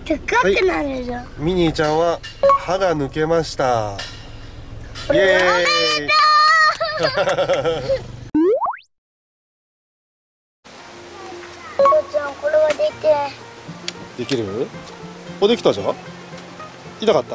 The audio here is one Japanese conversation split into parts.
高くなるじゃん。 ミニーちゃんは歯が抜けました。イエーイ。 父ちゃん、これはできて。 できる？お、できたじゃん。痛かった？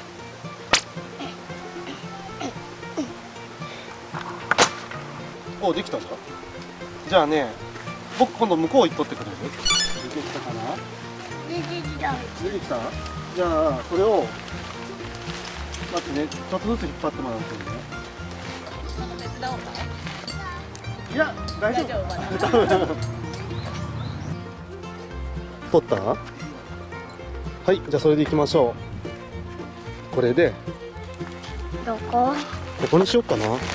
お、できたじゃん。じゃあね、僕今度向こう行っとってくれる？出てきたかな？ 出てきた。 出てきた？じゃあそれを待ってね、ちょっとずつ引っ張ってもらうとね。 手伝おうか。 いや、大丈夫。取った？はい、じゃあそれで行きましょう。これでどこ？ ここにしようかな。 こ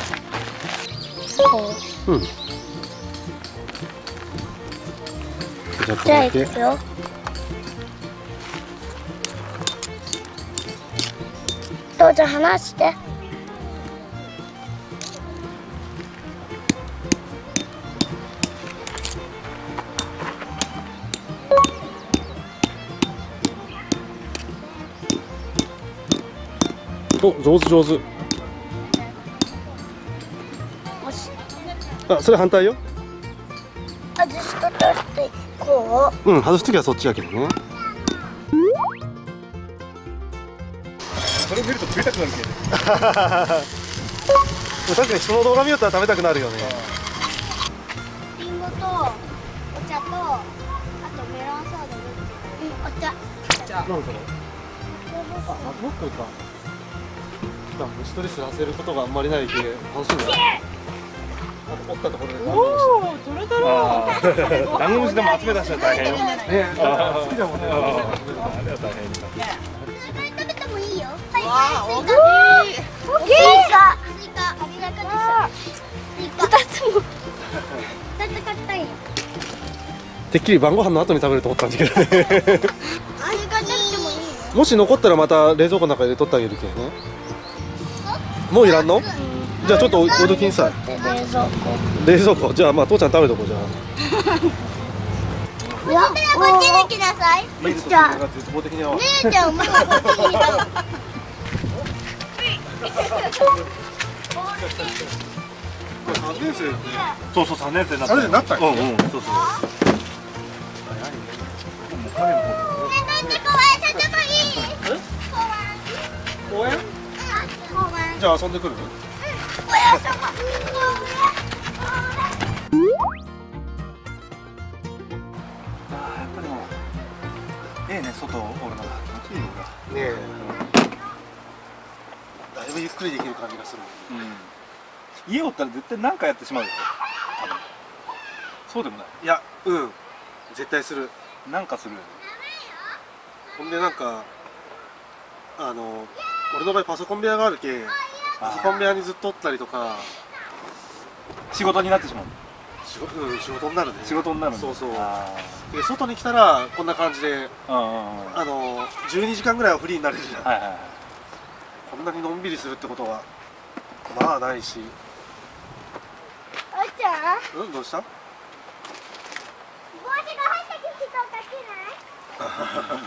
うん。じゃあこじゃあれで。 行くよ。父ちゃん離して。 お、上手上手。 よし。 あ、それ反対よ。 外しとってこう。 うん、外すときはそっちやけどね。 それ見ると食いたくなるけど。 確かに人の動画見よったら食べたくなるよね。 リンゴとお茶とあとメロンソーダ。お茶。 何それ？あ、もっとか。虫取りすらせることがあんまりないけ楽しみだ。折ったところで。 おお、トロトロ。 ダンゴムシでも集め出したら大変よ。 ね、好きだもんね。 あれは大変だ。 食べてもいいよ。 わあ、大きい。 大きい。スイカ。ありがとうです。スイカ。二つも。二つ買ったよ。 てっきり晩ご飯の後に食べると思ったんだけどね。 スイカ食べてもいいよ。 もし残ったらまた冷蔵庫の中に入れとってあげるけどね。もういらんの？じゃあちょっと置いときんさい。冷蔵庫。じゃあまあ父ちゃん食べとこうじゃあ。 いや、こっちに来なさい。 見るとそれが絶望的に合わない。 姉ちゃん、お前はこっちにいた。 3年生ね。 そうそう、3年生になった。 3年生になったっけ？ うんうん、そうそう。 公園？じゃあ遊んでくる？ やっぱりもうええね、外おるのが気持ちいいよ。 ねえ。だいぶゆっくりできる感じがする。 家おったら絶対何かやってしまうよ。多分そうでもない。 いや、うん。絶対する。 なんかするよね。 ほんでなんか俺の場合パソコン部屋があるけ、パソコン部屋にずっとおったりとか、 仕事になってしまう。 仕事になるね。 仕事になるね。 そうそう。 あで外に来たらこんな感じで、 あ。 12時間ぐらいはフリーになれるじゃん。 はいはいはい。 こんなにのんびりするってことはまあないし。 おちゃん、 うん、どうした？ 帽子が入った人かけない？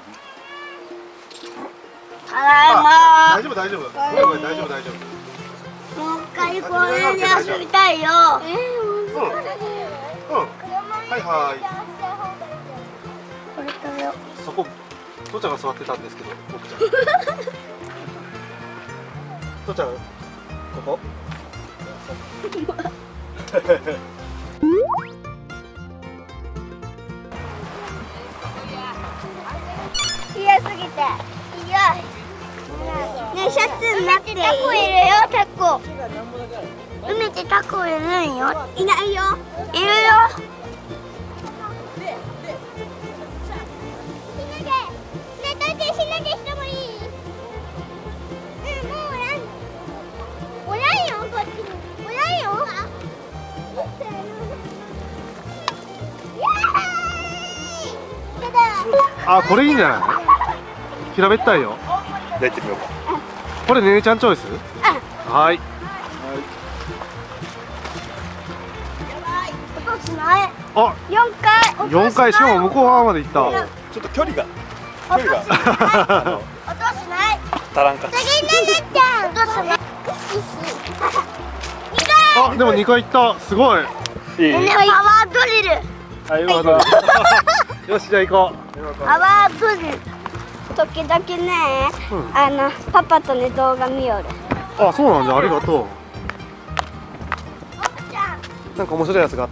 ただいま。 大丈夫大丈夫。ごめんごめん、大丈夫大丈夫。 もう一回公園で遊びたいよ。 うん。はいはい。 これ食べよう。 そこ父ちゃんが座ってたんですけど、僕ちゃん。父ちゃん、ここ？ 嫌すぎて。嫌い。ね、シャツになっていい？タコいるよ、タコ。海ってタコいるんよ。いないよ。いるよ。 あ、これいいんじゃない？平べったいよ。 じゃあ行ってみようか。 これねねちゃんチョイス？はい。 音しない。 あ、 4回。 4回しかも向こう側まで行った。 ちょっと距離が距離が音しない。 足らんかった。 次ねねちゃん。音しない。 あ、でも2回行った。すごい。 いい。 パワードリル。 はい、今だ。よし、じゃあ行こう。 パワードリル。時々ね、パパとね動画見よる。 あ、そうなんだ。ありがとう。なんか面白いやつがあった。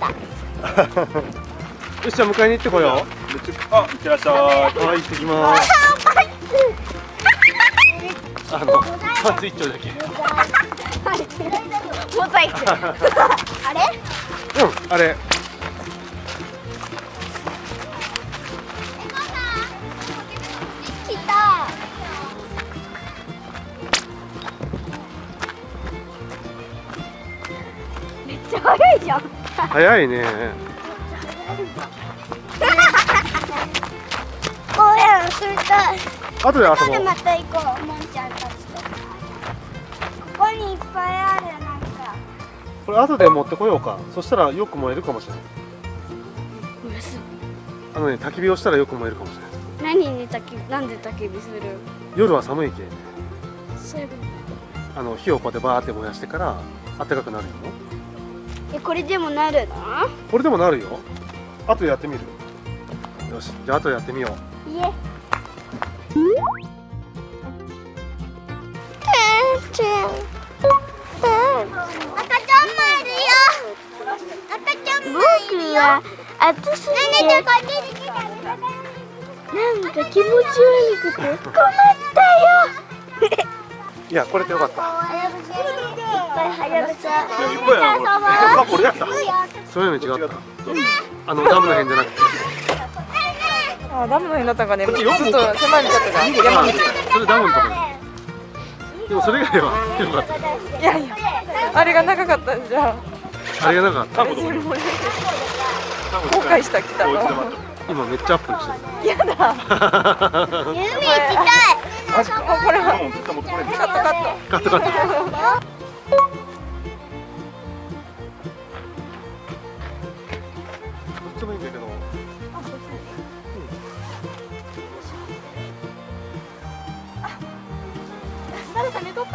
よし、じゃあ迎えに行ってこよう。 あ、いってらっしゃい。 はい、行ってきます。パンツ一丁だけ。 モザイク。あれ？ うん、あれ。 来た。めっちゃ早いじゃん。 早いね。 公園するたい。 後で遊ぼう。 でまた行こう、もんちゃんたちと。ここにいっぱいある、なんか。 これ後で持ってこようか。そしたらよく燃えるかもしれない。焚き火をしたらよく燃えるかもしれない。 何になんで焚き火する？ 夜は寒いけん。 そういうこ火をこうやってバーって燃やしてから暖かくなるよ。 と。これでもなるの？ これでもなるよ。後でやってみる。よし、じゃあ後でやってみよう。 いえ。赤ちゃんもいるよ。赤ちゃんもいるよ。暑すぎてなんか気持ち悪くて困ったよ。 いや、これでよかった。 いっぱいはやぶさ。 あ、これやった。そういうの違った。ダムの辺じゃなくて。 あ、ダムの辺だったかね。ちょっとよく狭い道だったから。山道。 それダムのところ。でもそれ以外は広かった。 いやいや、あれが長かったんじゃ。 あれがなかった。 後悔した来たの。 今めっちゃアップしてる。 やだ。 海行きたい。 これはカットカット。 カットカット。どっちもいいんだけど。 誰か寝とった。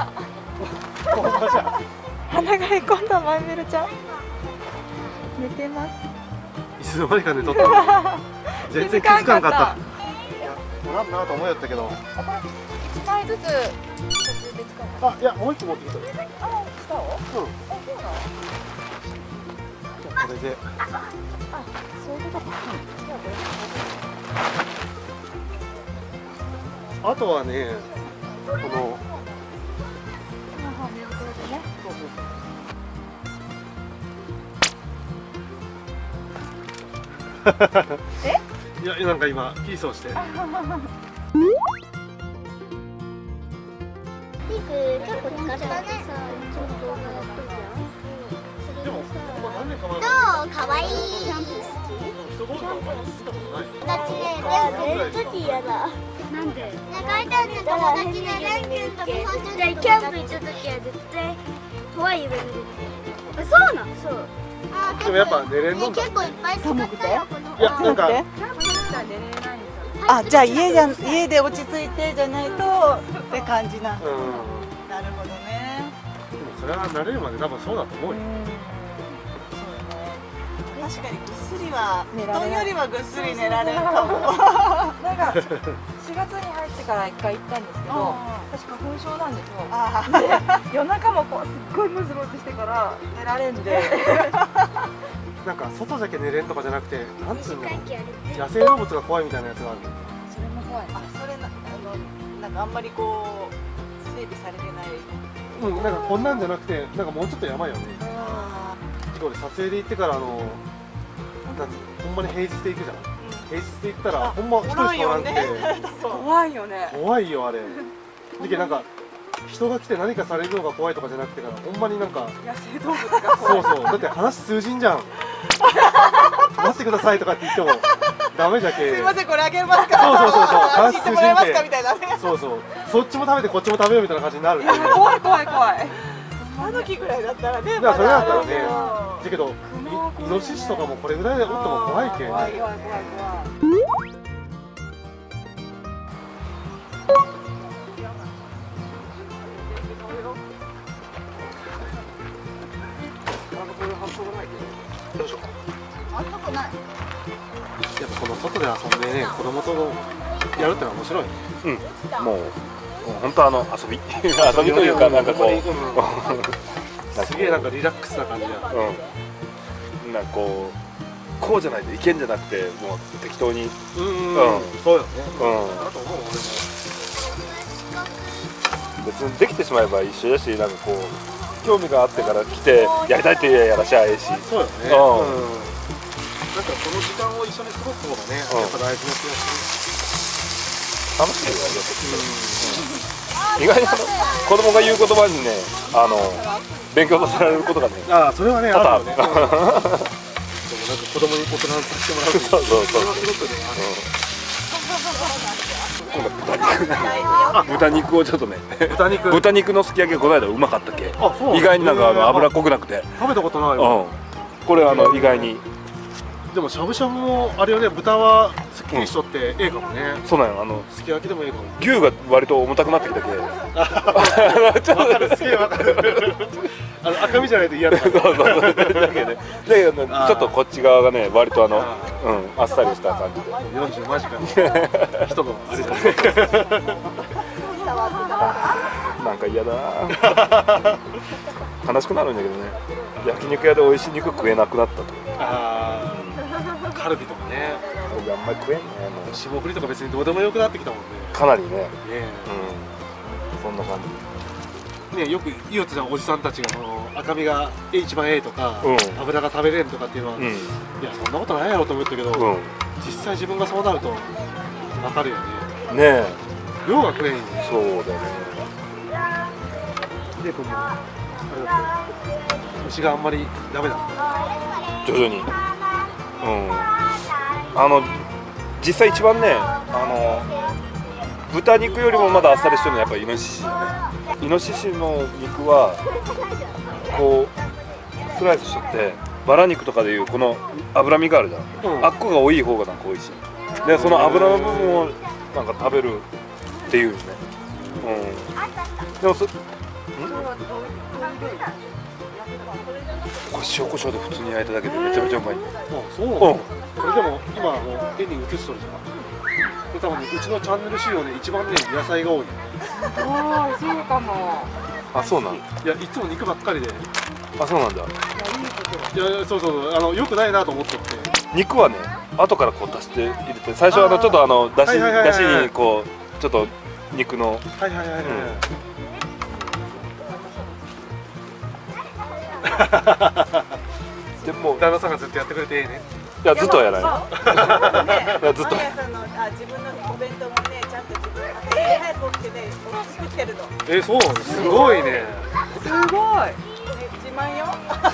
鼻がへこんだマイメルちゃん。寝てます。 いつの間にか寝とった。全然気づかんかった。おらんなと思いよったけど。 一枚ずつ。 あ、いや、もう一個持ってきた。 あ、下を。 うん。 そうなの。 これで。 そういうことか。 あとはね、この。いや、なんか今ピースをして。 ピーク結構使ったね。 でも、何年か前。 どう？可愛い。キャンプ好き？だってね、レン君嫌だ。なんで？中井ちゃんの友達でレン君と美穂ちゃんとキャンプ行った時は絶対怖い夢見るって。そうなの？そう。 でもやっぱ寝れんのんだ。 結構いっぱい使ったよ。 いや、なんか。 あ、じゃあ家で落ち着いてじゃないとって感じな。なるほどね。 でもそれは慣れるまで多分そうだと思うよ。 確かにぐっすりは布団よりはぐっすり寝られるかも。なんか4月に入ってから1回行ったんですけど、私花粉症なんですよ。夜中もこうすっごいムズムズしてから寝られんで。 なんか外だけ寝れんとかじゃなくて、なんつうんだろう。野生動物が怖いみたいなやつがある。 それも怖い。あ、それなんかあんまりこう整備されてない。 うん、なんかこんなんじゃなくて、なんかもうちょっと山よね。俺撮影で行ってからほんまに平日で行くじゃん。平日で行ったらほんま一人しかおらんくて。 怖いよね。 怖いよあれ。でなんか人が来て何かされるのが怖いとかじゃなくてからほんまになんか野生動物が怖い。 そうそう、だって話通じんじゃん。待ってくださいとかって言ってもダメじゃけ。 すいませんこれあげますから。 そう話通じんで。 そうそう、そっちも食べてこっちも食べようみたいな感じになる。 怖い。タヌキぐらいだったらね。 いやそれだったらね。だけどイノシシとかもこれぐらいでおっても怖いけん。 怖い。 どうしようか。 あんたくない。 やっぱこの外で遊んでね、子供とやるってのは面白いね。 もう本当遊び遊びというか、なんかこうすげえなんかリラックスな感じや。 なんかこうじゃないといけんじゃなくて、もう適当に。 そうよね。だと思う俺も。 別にできてしまえば一緒だし、なんかこう興味があってから来てやりたいってやらしゃええし。 そうよね。なんかこの時間を一緒に過ごす方がね、やっぱ大事な気がする。 楽しいよね。意外に子供が言う言葉にね、勉強させられることがね。 ああ、それはね、 多々 あるよね。なんか子供に大人にさせてもらう。 そうそうそう。豚肉をちょっとね、豚肉のすき焼きがこの間うまかったっけ。意外になんか脂っこくなくて。 食べたことないよ。 これ意外に。 でもしゃぶしゃぶもあれよね、豚はすっきりしとってええかもね。 そうなんよ、 すき焼きでもええかも。 牛が割と重たくなってきたけ。 わかる、すげえわかる。赤身じゃないと嫌だ。 そうそうそう。だけどね、ちょっとこっち側がね、割とあっさりした感じで。 40間近の人のあれだね。 なんか嫌だな。悲しくなるんだけどね。焼肉屋で美味しい肉食えなくなったと。 カルビとかね。 カルビあんまり食えんね。 霜降りとか別にどうでもよくなってきたもんね。 かなりね。そんな感じ。 ね、よく言うとじゃん、おじさんたちが赤身が一番ええとか、脂が食べれんとかっていうのは、いやそんなことないやろと思ったけど、実際自分がそうなると分かるよね。ねえ。量が食えんよね。 そうだよね。 で、この牛があんまりダメだ。 徐々に。実際一番ね、豚肉よりもまだあっさりしてるのはやっぱりイノシシだね。イノシシの肉はこうスライスしとってバラ肉とかでいうこの脂身があるじゃん、あっこが多い方がなんか美味しいで、その脂の部分をなんか食べるっていうね。でもこれ塩コショウで普通に焼いただけでめちゃめちゃうまい。 そうなの。これでも今もう絵に映しとるじゃん。これ多分ね、うちのチャンネル仕様で一番ね野菜が多い。 ああ、そうかも。 あ、そうなん。いや、いつも肉ばっかりで。 あ、そうなんだ。 いや、そうそう、良くないなと思ってて。 肉はね、後からこう足して入れて、最初ちょっとだしにこうちょっと肉の。でも旦那さんがずっとやってくれてええね。 いや、ずっとはやらない。いや、ずっと。 自分のお弁当もね、ちゃんと自分で早く起きてね、作ってるの。 そう、すごいね。 すごい。自慢よ。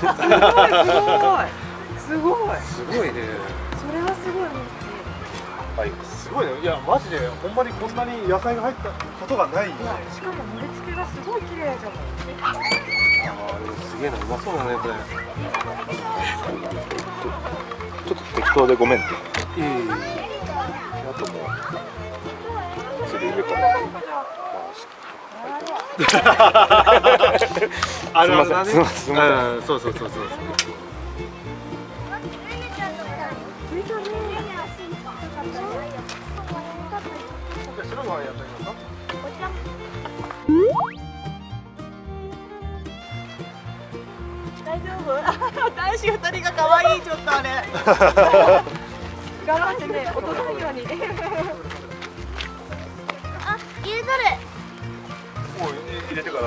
すごい。 すごいね。 それはすごい。 はい、すごいね。いや、マジで、ほんまにこんなに野菜が入ったことがないよね。 しかも盛り付けがすごい綺麗じゃん。 でもすげえな、うまそうだね、これ。 ちょっと適当でごめんって。あともうそれ上からあるあるだね。 すみません。 そう。白いご飯やったりとか。 大丈夫？男子2人が可愛い、ちょっとあれ。頑張ってね、落とさないように。 あ、ゆずる。 もう入れてから。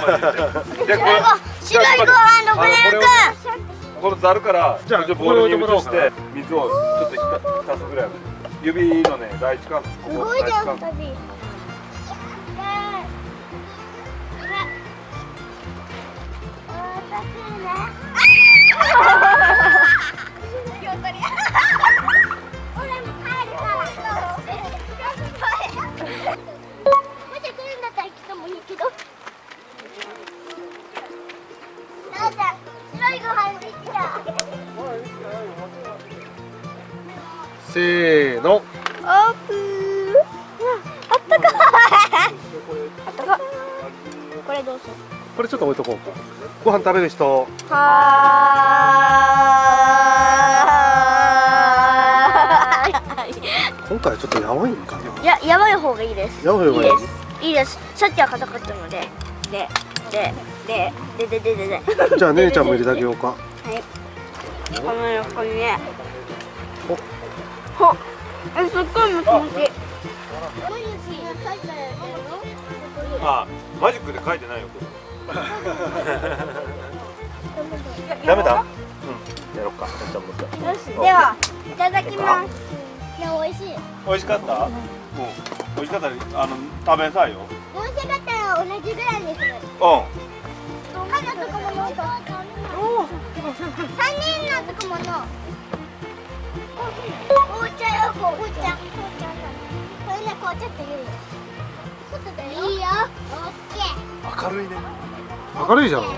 白いご飯のブレル君。 このざるからじゃあボウルに移して水をちょっと浸すぐらい。指のね、第一関節。 すごいじゃん、2人。 せーの。 オープン。あったかい。あったかい。これどうする？ これちょっと置いとこうか。ご飯食べる人。今回はちょっとやばいんかな。 いや、やばい方がいいです。 やばい方がいい。 いいです。さっきは硬かったので。で。 じゃあ姉ちゃんも入れてあげようか。 はい。この横にね。すっごいもちもち。 あ、マジックで書いてないよ。ダメだ。やろうか。 よし、では、いただきます。いや、美味しい。 美味しかった。美味しかったら、食べなさいよ。 美味しかったら、同じぐらいにする。 うん。 家族もの。3人のとこもの。紅茶よ、紅茶。これね、紅茶って言うよ。いいよ。オッケー。 明るいね。明るいじゃん。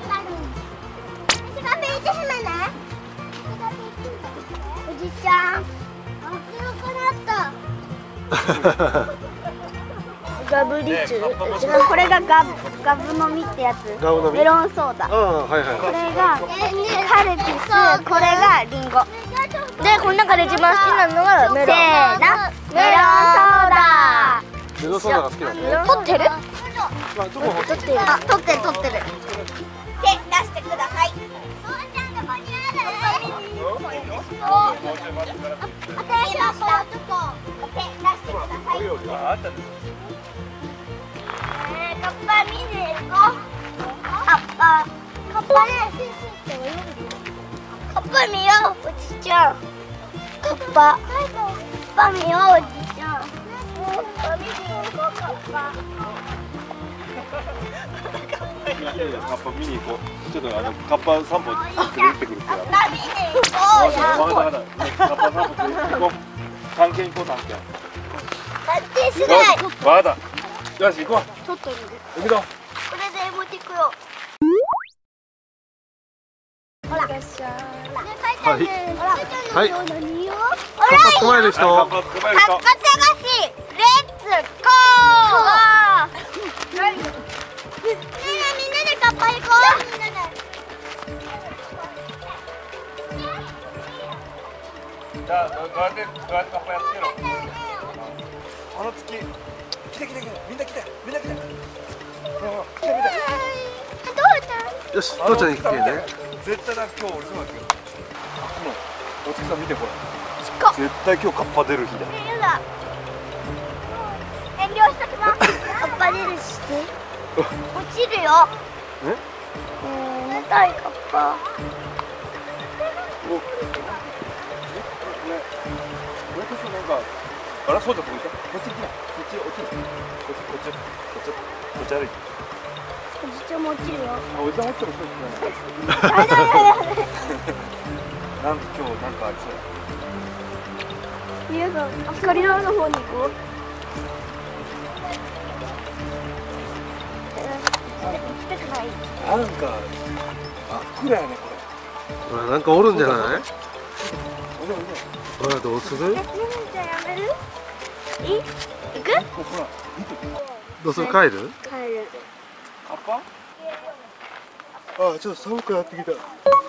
おじちゃん。明るくなった。ガブリチュ。これがガブ飲みってやつ。メロンソーダ。これがカルピス。これがリンゴ。で、この中で一番好きなのがメロン。せーの、メロンソーダ。メロンソーダが好きなの？取ってる？取ってる。手出してください。カッパ見に行こう。カッパ見よう、おじちゃん。カッパ見よう、おじちゃん。 カッパ見に行こう。ちょっとカッパ散歩連れてくるから。 カッパ見に行こうよ。 カッパ散歩連れて行こう。探検行こう、探検。 探検しない。 わかった。よし、行こう。 ちょっといる。 行くぞ。 これで持っていくよ。ほら。はい。はい。カッパ捕まえる人。カッパ探し。レッツゴー。ねえ、みんなでカッパ行こう。 じゃあ、どうやってカッパやっつけろ。あの月。来て、みんな来て。 よし、父ちゃんに来てね。 絶対だ、今日俺そうだけど。お月さん見てこれ。絶対今日カッパ出る日だ。 遠慮しときます。カッパ出るして。落ちるよ。重たいカッパ。 あら、そうだ、こっち来ない。こっち落ちる。こっち歩いて。 おじちゃんも落ちるよ。 おじちゃん落ちたらそうですね。なんか今日なんかありそう。 皆さん、光の方に行こう。行きたくない。 なんか真っ暗やねこなんかおるんじゃない？ れ。 ほら、どうする？ じゃあやめる？行く？ ほら、 どうする？帰る？ 帰る。 カッパ？ あ、ちょっと寒くなってきた。 持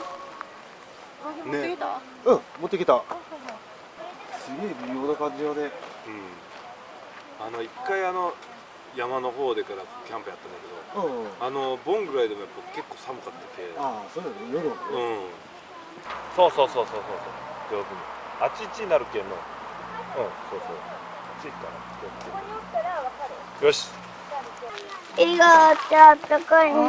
ってきた？ うん、持ってきた。すげえ微妙な感じよね。 一回山の方でからキャンプやったんだけど、ボンぐらいでもやっぱ結構寒かったけ。 ああ、そうだね、夜はね。 そう。上手に。あっちになるけんの。そう。あっち行ったら。よし。 ありがとう、あったかいね。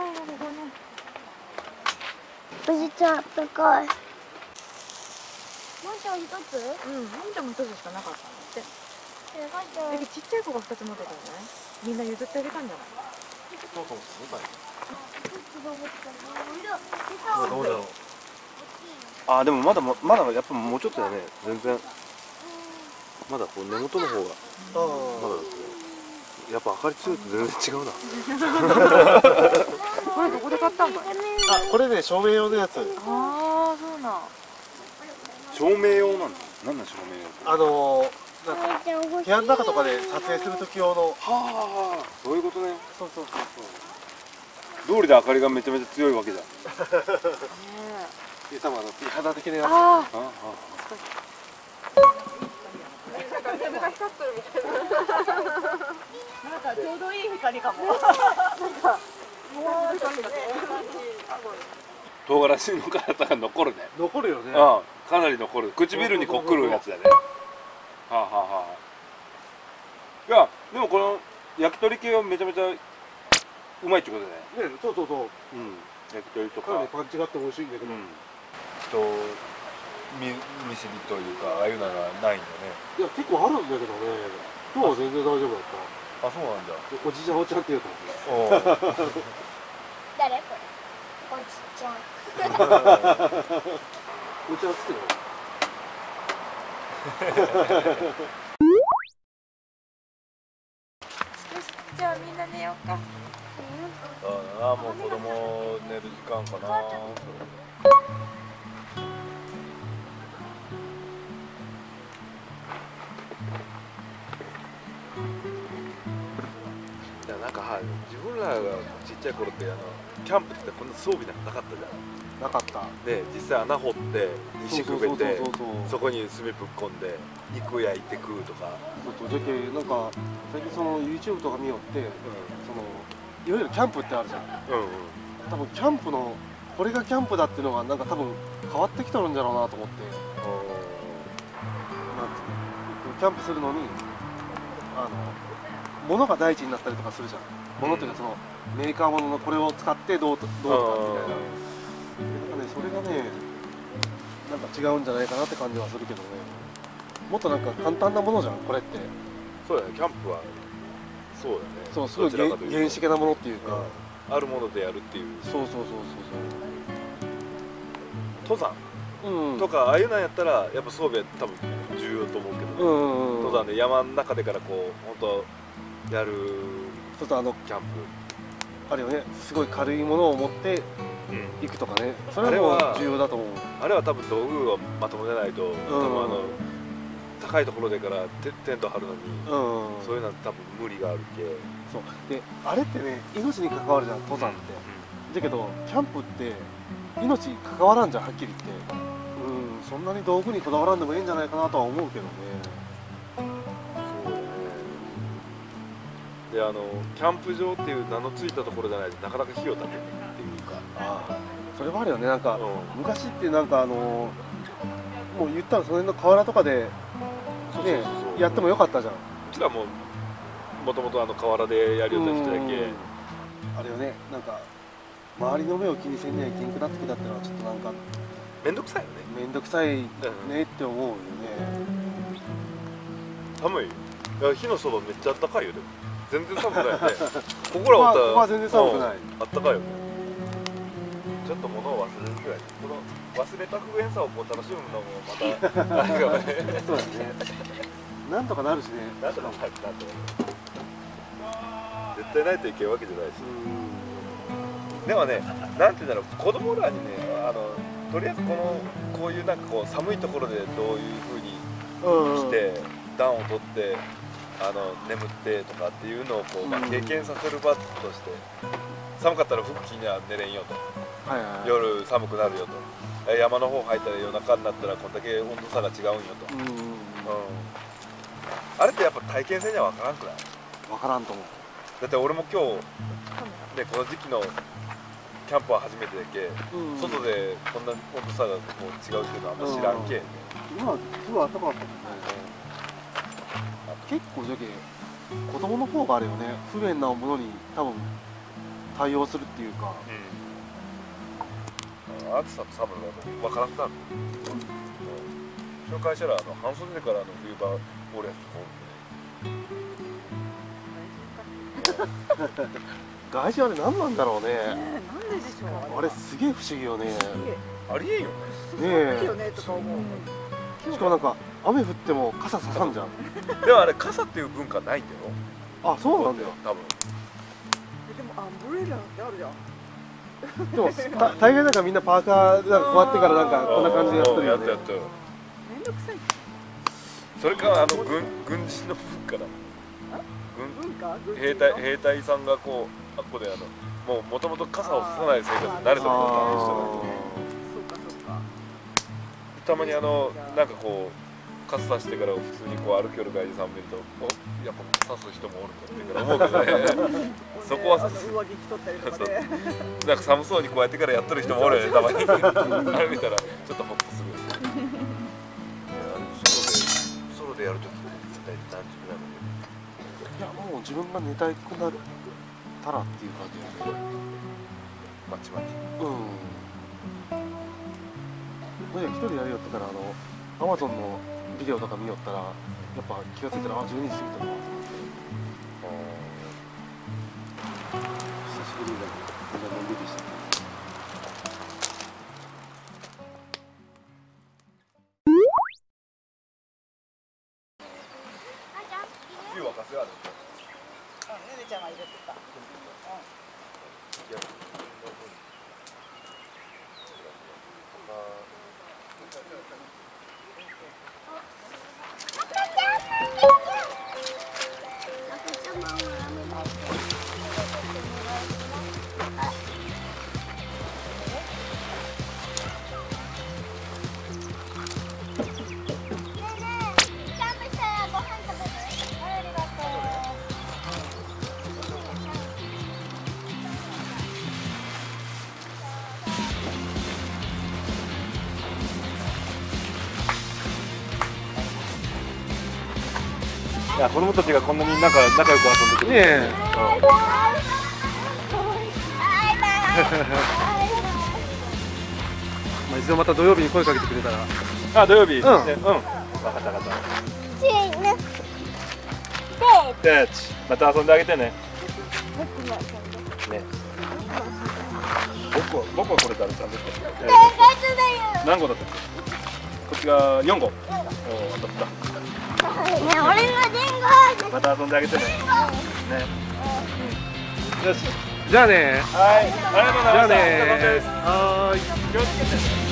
おじちゃん、あったかい。マンション一つ？ マンションも一つしかなかったんだって。ちっちゃい子が2つ持ってたんじゃない？みんな譲ってあげたんじゃない？ そうかもしれない。 どうだろう。 あ、でもまだやっぱもうちょっとだね。全然。まだこう根元の方が。まだ。やっぱ明かり強いと全然違うな。 これどこで買ったんだ？ あ、これね、照明用のやつ。 ああ、そうな。 照明用なんだ。なんだ照明用。 なんか部屋の中とかで撮影する時用の。 はあ、そういうことね。 そう。 道理で明かりがめちゃめちゃ強いわけじゃん。 多分美肌的なやつ。 なんかちょうどいい光かも。 唐辛子の辛さが残るね。 残るよね。 かなり残る。唇にこうくるやつだね。はあはあはあ。いやでもこの焼き鳥系はめちゃめちゃうまいってことだね。 ね、そうそうそう。 焼き鳥とか。 かなりパンチがあって美味しいんだけど。 見知りというかああいうのがないんだね。 いや結構あるんだけどね。今日は全然大丈夫だった。 あ、そうなんだ。 おじちゃんおちゃんって言うからね。 誰これ？おじちゃん。 お茶好きだよ。 じゃあみんな寝ようか。 そうだな、もう子供寝る時間かな。いやなんか自分らがちっちゃい頃ってキャンプってこんな装備なんかなかったじゃん。 なかった。 で実際穴掘って石くべてそこに炭ぶっ込んで肉焼いて食うとか。 そうそう。じゃけなんか最近その YouTube とか見よって、そのいわゆるキャンプってあるじゃん。多分キャンプのこれがキャンプだっていうのがなんか多分変わってきとるんじゃろうなと思って。なんていうの、キャンプするのに物が第一になったりとかするじゃん。物っていうかそのメーカーもののこれを使ってどうとかみたいな。なんかね、それがねなんか違うんじゃないかなって感じはするけどね。もっとなんか簡単なものじゃんこれって。 そうだね、キャンプはそうだね。 そう、すごい原始的なものっていうか、 あるものでやるっていう。 そうそうそう登山とかああいうのやったらやっぱ装備は多分重要と思うけど、登山で山の中でからこう本当やるそうそう、 キャンプあるよね。すごい軽いものを持って行くとかね、それは重要だと思う。 あれは多分道具をまとめないと、多分高いところでからテント張るのに、そういうのは多分無理があるけ。 そうで、あれってね命に関わるじゃん登山って。だけどキャンプって命に関わらんじゃんはっきり言って。そんなに道具にこだわらんでもいいんじゃないかなとは思うけどね。 そうだね。でキャンプ場っていう名の付いたところじゃないとなかなか火を立てるっていうか。 それもあるよね。なんか昔ってなんかもう言ったらその辺の河原とかでねやってもよかったじゃん。うちらももともと河原でやるような人だけ。 あれよね、なんか周りの目を気にせんにはいけんくなってきたってのはちょっとなんかめんどくさいよね。 めんどくさいねって思うよね。 寒い。いや火のそばめっちゃあったかいよ。でも全然寒くないよね。ここらおったらまあ全然寒くない。 あったかいよね。ちょっと物を忘れるぐらい。この忘れた不便さをこう楽しむのもまたあれがね。 そうだね。なんとかなるしね。 なんとかなるなと。絶対ないといけんわけじゃないし。でもね、なんていうんだろう、子供らにね、とりあえずこういうなんかこう寒いところでどういう風に来て暖を取って眠ってとかっていうのをこう、経験させる場として寒かったら服着には寝れんよと、夜寒くなるよと、山の方入ったら夜中になったらこんだけ温度差が違うんよと、あれってやっぱ体験せには分からんくない？ 分からんと思う。 だって俺も今日、ね、この時期のキャンプは初めてだけ、外でこんな温度差がこう違うっていうのはあんま知らんけんね。 今は暖かかったもんね。結構じゃけ子供の方があるよね。不便なものに多分対応するっていうか。 暑さと寒さが分からんくなる。うちの会社ら半袖でから冬場おるやつもおるんでね。 外人あれ何なんだろうね。 なんででしょう。 あれすげえ不思議よね。 ありえんよね。 ねえ。とか思う。 しかもなんか雨降っても傘ささんじゃん。 でもあれ傘っていう文化ないんだよ。 あ、そうなんだよ。 多分。 でもアンブレラってあるじゃん。 でも大概なんかみんなパーカーなんかこうやってからなんかこんな感じでやってるよね。 やった。 めんどくさい。 それか軍人の文化だ。兵隊さんがこうここでもともと傘をささない生活に慣れた人なんで、たまになんかこう傘さしてから普通にこう歩きよる外人さんを見ると、お、やっぱ差す人もおるんだってから思うけどね。そこはさす。なんか寒そうにこうやってからやっとる人もおるよね、たまに。あれ見たらちょっとホッとする。ソロでやるときって絶対何時ぐらいまで？ いやもう自分が寝たくなったらっていう感じだね。 まちまち。 うん。一人でやるよって言ったらアマゾンのビデオとか見よったらやっぱ気がついたら12時過ぎたな。久しぶりだけどこんなのんびりした。 湯沸かすよあれ。 ねねちゃんが入れてた。 いや、子供たちがこんなに仲良く遊んでくる。ねえ。 いつでもまた土曜日に声かけてくれたら。 あ、土曜日。うん。分かった分かった。また遊んであげてね。ね。僕はこれからちゃんと。何個だったっけ？こっちが4個。おお、当たった。 俺のリンゴ。 また遊んであげてね。ね。 よし。じゃあね。 はい。ありがとうございました。 じゃあね。はい。 気をつけてね。